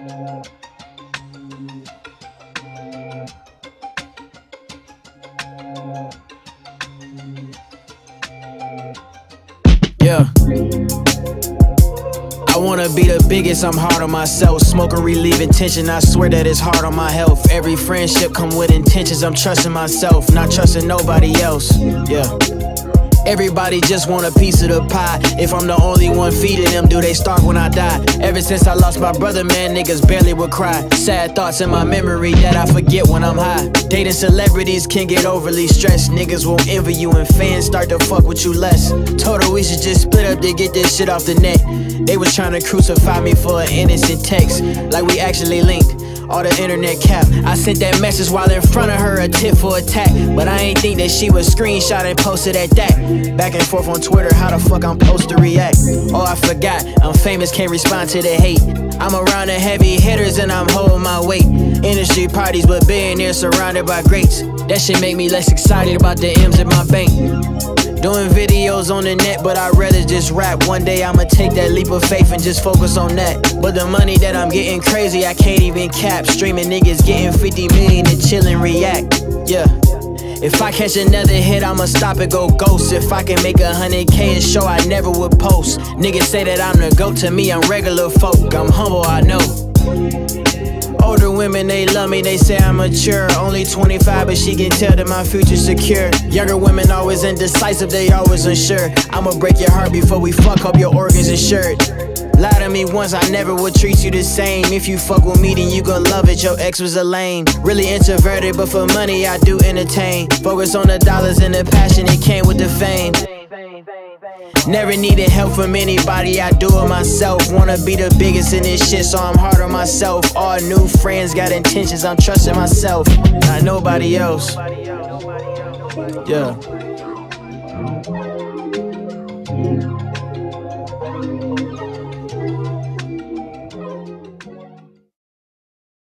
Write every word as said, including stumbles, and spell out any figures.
Yeah. I wanna be the biggest, I'm hard on myself. Smoking, relieving tension, I swear that it's hard on my health. Every friendship come with intentions, I'm trusting myself, not trusting nobody else. Yeah. Everybody just want a piece of the pie. If I'm the only one feeding them, do they starve when I die? Ever since I lost my brother, man, niggas barely would cry. Sad thoughts in my memory that I forget when I'm high. Dating celebrities can get overly stressed. Niggas won't envy you and fans start to fuck with you less. Told her we should just split up to get this shit off the net. They was trying to crucify me for an innocent text, like we actually linked. All the internet cap. I sent that message while in front of her, a tip for attack. But I ain't think that she would screenshot and post it at that. Back and forth on Twitter, how the fuck I'm supposed to react? Oh, I forgot, I'm famous, can't respond to the hate. I'm around the heavy hitters and I'm holding my weight. Industry parties, but billionaires surrounded by greats. That shit make me less excited about the M's in my bank. Doing videos on the net, but I'd rather just rap. One day I'ma take that leap of faith and just focus on that. But the money that I'm getting crazy, I can't even cap. Streaming niggas getting fifty million and chillin' react. Yeah. If I catch another hit, I'ma stop and go ghost. If I can make a hundred K a show, I never would post. Niggas say that I'm the GOAT, to me I'm regular folk. I'm humble, I know. Older women, they love me, they say I'm mature. Only twenty-five, but she can tell that my future's secure. Younger women always indecisive, they always unsure. I'ma break your heart before we fuck up your organs insured. Lie to me once, I never would treat you the same. If you fuck with me, then you gon' love it, your ex was a lame. Really introverted, but for money I do entertain. Focus on the dollars and the passion, it came with the fame. Never needed help from anybody, I do it myself. Wanna be the biggest in this shit, so I'm hard on myself. All new friends got intentions, I'm trusting myself, not nobody else. Yeah.